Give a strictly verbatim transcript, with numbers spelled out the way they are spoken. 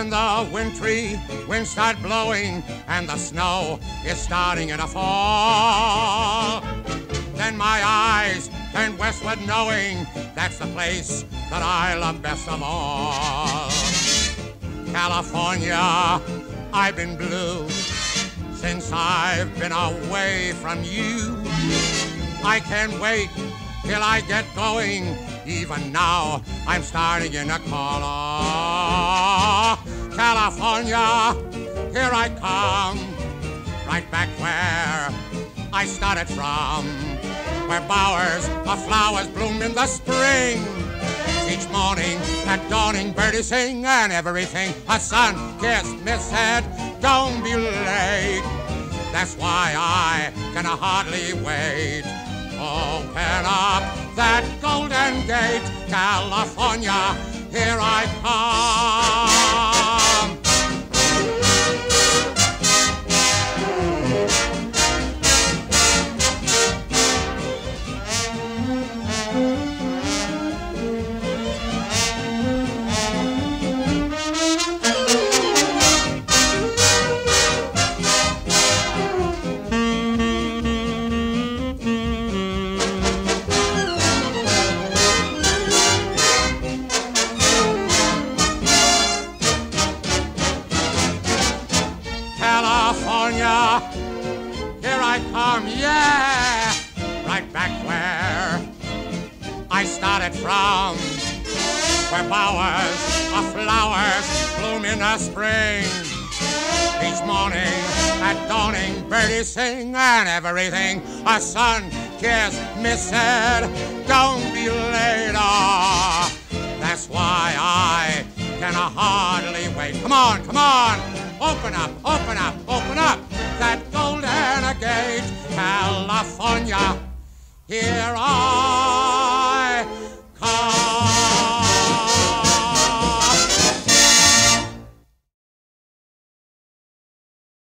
when the wintry winds start blowing and the snow is starting to fall. Then my eyes turn westward knowing that's the place that I love best of all. California, I've been blue since I've been away from you. I can't wait till I get going. Even now, I'm starting to call. Oh, California, here I come, right back where I started from, where bowers of flowers bloom in the spring. Each morning at dawning, birdies sing, and everything a sun-kissed miss said, don't be late. That's why I can hardly wait. Open up that golden gate, California, here I come. California, here I come, yeah, right back where I started from, where bowers of flowers bloom in the spring. Each morning at dawning, birdies sing, and everything a sun-kissed miss said, don't be late. Oh, that's why I can hardly wait. Come on, come on. Open up, open up, open up that golden gate, California, here I